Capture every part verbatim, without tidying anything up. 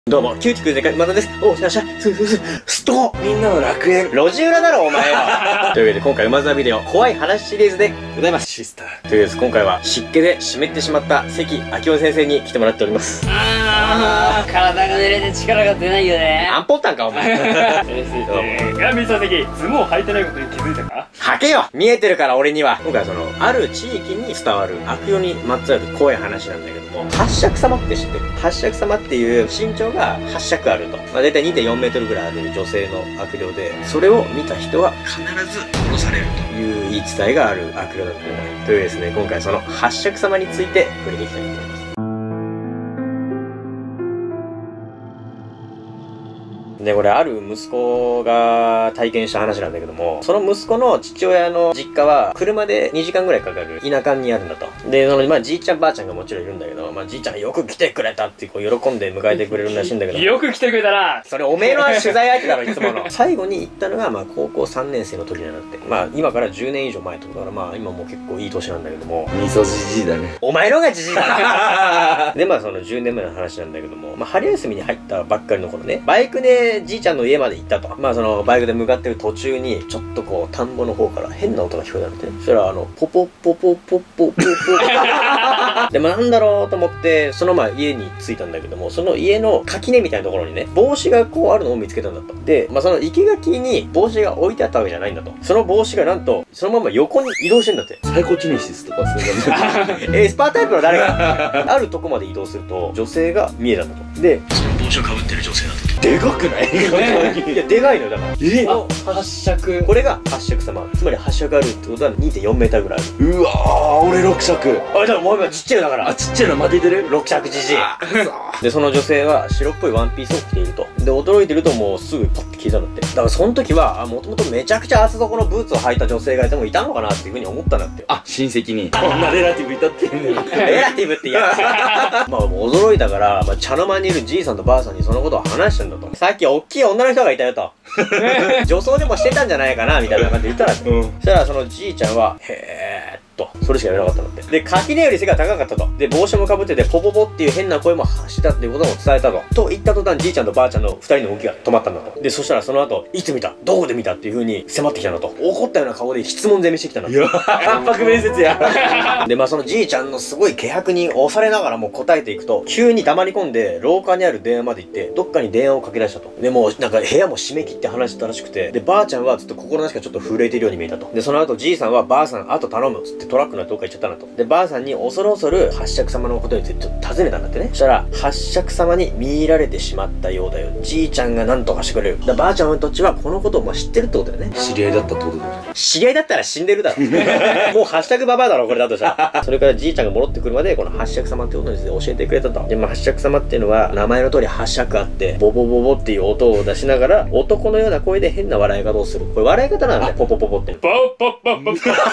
どうも、キューティクルでかいまたです。おしゃしゃ、すすす、ストみんなの楽園路地裏だろ、お前よというわけで、今回、馬沢ビデオ、怖い話シリーズでございます。 シスターというわけで、今回は、湿気で湿ってしまった関明夫先生に来てもらっております。 あー、体が濡れて力が出ないよね。 アンポッタンか、お前。 先生、ガンビーさん関、ズボン履いてないことに気づいたか？ はけよ見えてるから、俺には。今回はその、ある地域に伝わる悪霊にまつわる怖い話なんだけども、八尺様って知ってる？八尺様っていう身長がはっ尺あると。まあ、だいたいにてんよんメートルぐらいある女性の悪霊で、それを見た人は必ず殺されるという言い伝えがある悪霊なんだけども。というですね、今回その八尺様について触れていきたいと思います。で、これある息子が体験した話なんだけども、その息子の父親の実家は車でにじかんぐらいかかる田舎にあるんだと。で、その、まあじいちゃんばあちゃんがもちろんいるんだけど、まあじいちゃんよく来てくれたってこう喜んで迎えてくれるらしいんだけど。 よく来てくれたな。 それおめえの取材相手だろ、いつもの。最後に行ったのが、まあ高校さんねん生の時なんだって。まあ今からじゅうねん以上前ってことだから、まあ今もう結構いい年なんだけども。 みそじじいだね。 お前のがじじいだな。で、まあそのじゅうねんまえの話なんだけども、まあ春休みに入ったばっかりの頃ね、バイクでじいちゃんの家まで行ったと。まあそのバイクで向かってる途中にちょっとこう田んぼの方から変な音が聞こえたんだってね。そしたらあのポポポポポポポポでもなんだろうと思ってそのまあ家に着いたんだけども、その家の垣根みたいなところにね帽子がこうあるのを見つけたんだと。でまあその生垣に帽子が置いてあったわけじゃないんだと。その帽子がなんとそのまま横に移動してんだって。 サイコキネシスとかそういうのエスパータイプの誰があるとこまで移動すると女性が見えたんだと。でその帽子をかぶってる女性だったと。 でかくないいやでかいのよだから。 えあ、八尺。 これが八尺様。つまり八尺あるってことは にてんよんメーターぐらいある。 うわー、俺ろく尺。 あれだからもう今ちっちゃいだから。 あ、ちっちゃいの負けてるろく尺じじい。 あで、その女性は白っぽいワンピースを着ていると。で、驚いてるともうすぐパッて消えたんだって。だからその時は、あ、もともとめちゃくちゃ厚底のブーツを履いた女性がいてもいたのかなっていうふうに思ったんだって。 あ、親戚にこんなレラティブいたってんねん。 レラティブって言やまあもう驚いたから、まあ、茶の間にいるじいさんとばあさんにそのことを話したんだと。さっき大きい女の人がいたよと。女装でもしてたんじゃないかなみたいな感じで言ったら、うん、そしたらそのじいちゃんは、へーっと、それしか言わなかったんだって。で、垣根より背が高かったと。で、帽子もかぶってて、ポポポっていう変な声も発したっていうことも伝えたと。と言った途端、じいちゃんとばあちゃんの二人の動きが止まったんだと。で、そしたらその後、いつ見た？どこで見た？っていう風に迫ってきたんだと。怒ったような顔で質問攻めしてきたんだと。 いや圧迫面接や。 で、まあそのじいちゃんのすごい気迫に押されながらも答えていくと、急に黙り込んで、廊下にある電話まで行って、どっかに電話をかけ出したと。で、もうなんか部屋も閉め切って話したらしくて、で、ばあちゃんはずっと心なしかちょっと震えてるように見えたと。で、その後じいさんはばあさん、あと頼むっつってトラックのどっか行っちゃったんだと。で、ばあさんに恐る恐る八尺様のことについてちょっと尋ねたんだってね。そしたら、八尺様に見入られてしまったようだよ。じいちゃんが何とかしてくれる。だばあちゃんの土地はこのことをまあ知ってるってことだよね。 知り合いだったってことだよ。 知り合いだったら死んでるだろ。もうハッシュタグババアだろ、これだとしたら。それからじいちゃんが戻ってくるまで、この八尺様ってことについて教えてくれたと。で、まあ八尺様っていうのは、名前の通り八尺あって、ボボボボっていう音を出しながら、男のような声で変な笑い方をする。これ笑い方なんだよ、ポポポポって。 ポッポッポッポッポッ。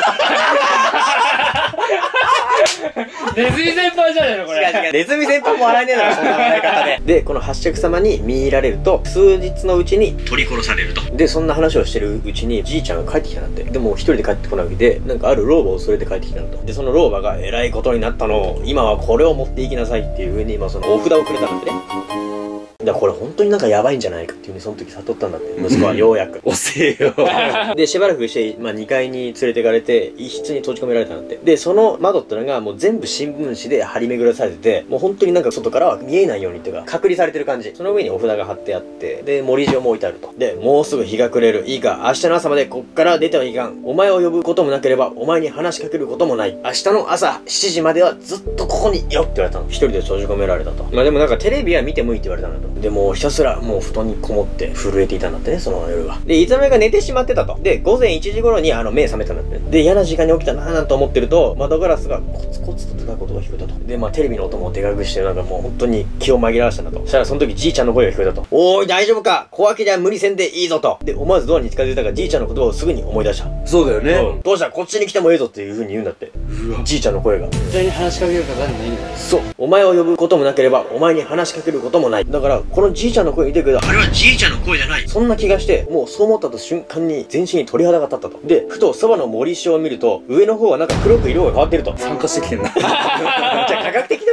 ネズミ先輩じゃねえのこれ。 違う違う。ネズミ先輩も笑えねえだろ、そんな笑い方で。で、この八尺様に見入られると、数日のうちに取り殺されると。で、そんな話をしてるうちに、じいちゃんが帰ってきたなんて。でも一人で帰ってこないわけで、なんかある老婆を連れて帰ってきたんだと。で、その老婆が偉いことになったの。今はこれを持っていきなさいっていう風に、今そのお札をくれたんだってね。だからこれ本当になんかやばいんじゃないかっていう風にその時悟ったんだって。息子はようやく。 遅えよ。 で、しばらくして、まあにかいに連れてかれて、一室に閉じ込められたんだって。で、その窓ってのがもう全部新聞紙で張り巡らされてて、もう本当になんか外からは見えないようにっていうか、隔離されてる感じ。その上にお札が貼ってあって、で、盛り塩も置いてあると。で、もうすぐ日が暮れる。いいか、明日の朝までこっから出てはいかん。お前を呼ぶこともなければ、お前に話しかけることもない。明日の朝しちじまではずっとここにいろって言われたの。一人で閉じ込められたと。まあでもなんかテレビは見てもいいって言われたんだと。で、もうひたすらもう布団にこもって震えていたんだってね、その夜は。で、いつの間にか寝てしまってたと。で、午前いちじ頃にあの目覚めたんだってね。で、嫌な時間に起きたなーなんて思ってると、窓ガラスがコツコツと叩く音が聞こえたと。で、まあテレビの音もでかくして、なんかもう本当に気を紛らわしたんだと。そしたらその時じいちゃんの声が聞こえたと。おーい、大丈夫か？小分けでは無理せんでいいぞと。で、思わずドアに近づいたがじいちゃんの言葉をすぐに思い出した。 そうだよね。 うん。どうした？こっちに来てもいいぞっていう風に言うんだって。じいちゃんの声が。 絶対に話しかける方ないんだよ。 そう。お前を呼ぶこともなければ、お前に話しかけることもない。だから、このじいちゃんの声見てくれた。あれはじいちゃんの声じゃない。そんな気がして、もうそう思ったと瞬間に全身に鳥肌が立ったと。で、ふとそばの森塩を見ると、上の方はなんか黒く色が変わってると。 参加してきてんな。 じゃあ科学的でも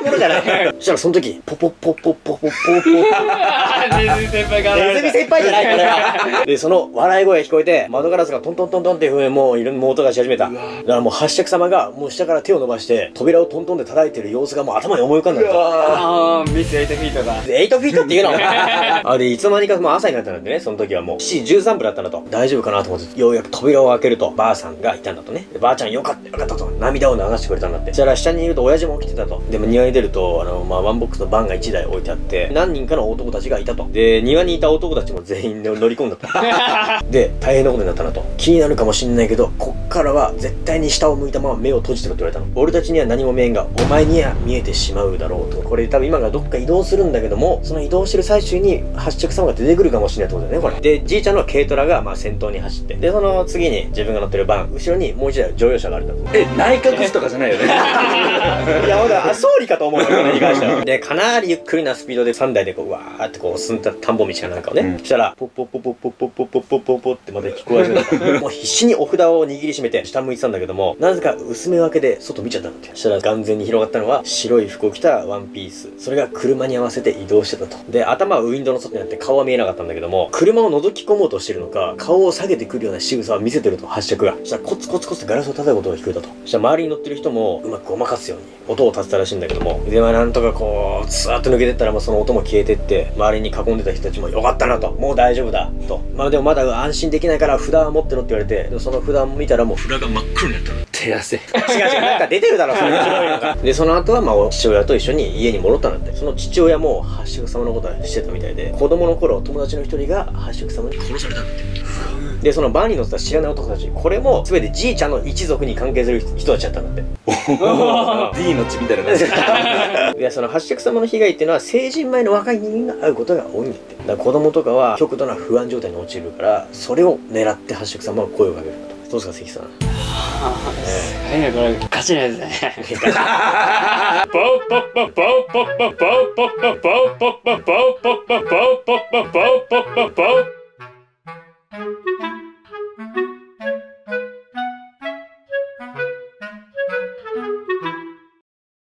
ものじゃないそしたらその時ポポポポポポポポネズミ先輩がネズミ先輩じゃないこれはでその笑い声が聞こえて窓ガラスがトントントントンっていう風にもういろんな音がし始めた。だからもう八尺様がもう下から手を伸ばして扉をトントンで叩いてる様子がもう頭に思い浮かんだんだ。 ああミスエイトフィートだ。 エイトフィートっていうのあでいつの間にかもう朝になったんでね、その時はもうしちじじゅうさんぷんだったんだと。大丈夫かなと思ってようやく扉を開けるとばあさんがいたんだとね。でばあちゃんよかったよかったと涙を流してくれたんだって。そしたら下にいると親父も起きてたと。でも庭に出るとあのまあワンボックスとバンがいちだい置いてあって何人かの男たちがいたと。で庭にいた男たちも全員乗り込んだとで大変なことになったなと。気になるかもしんないけどこっからは絶対に下を向いたまま目を閉じてろって言われたの。俺たちには何も見えんがお前には見えてしまうだろうと。これ多分今からどっか移動するんだけどもその移動してる最中に八尺様が出てくるかもしれないってことだよねこれ。でじいちゃんの軽トラがまあ先頭に走ってでその次に自分が乗ってるバン後ろにもう一台乗用車があるんだと。 え内閣府とかじゃないよねいやほんと総理かと思うよね理解したら。でかなりゆっくりなスピードでさんだいでこううわーってこう進んだ田んぼ道かなんかをね、うん、そしたらポッポッポッポッポッポッポッポッポッポッポッってまた聞こえ始めたもう必死にお札を握りしめて下向いてたんだけどもなぜか薄め分けで外見ちゃったんだって。そしたら眼前に広がったのは白い服を着たワンピース。それが車に合わせて移動してたと。で頭はウィンドウの外にあって顔は見えなかったんだけども車を覗き込もうとしてるのか顔を下げてくるような仕草を見せてると八尺が。そしたらコツコツコツガラスを叩く音が聞こえたと。そしたら周りに乗ってる人もうまくごまかすように音を立てたらしいんだけどもでまあなんとかこうスーッと抜けてったらもうその音も消えてって周りに囲んでた人たちもよかったなともう大丈夫だと。まあでもまだ安心できないから札は持ってろって言われてでもその札を見たらもう札が真っ黒になったの。 手汗違う違うなんか出てるだろそれ白いのがでその後はまあ父親と一緒に家に戻ったんだって。その父親も八尺様のことはしてたみたいで子供の頃友達の一人が八尺様に殺されたんだって。でそのバンに乗ってた知らない男たちこれも全てじいちゃんの一族に関係する人たちだったんだって D の血みたいな感じいやその八尺様の被害っていうのは成人前の若い人間が会うことが多いんだって。だから子供とかは極度な不安状態に陥るからそれを狙って八尺様は声をかけると。どうですか関さん。 すごいねこれガチなやつだねポッポッポッポッポッポッポッポッポッポッポッポッポッ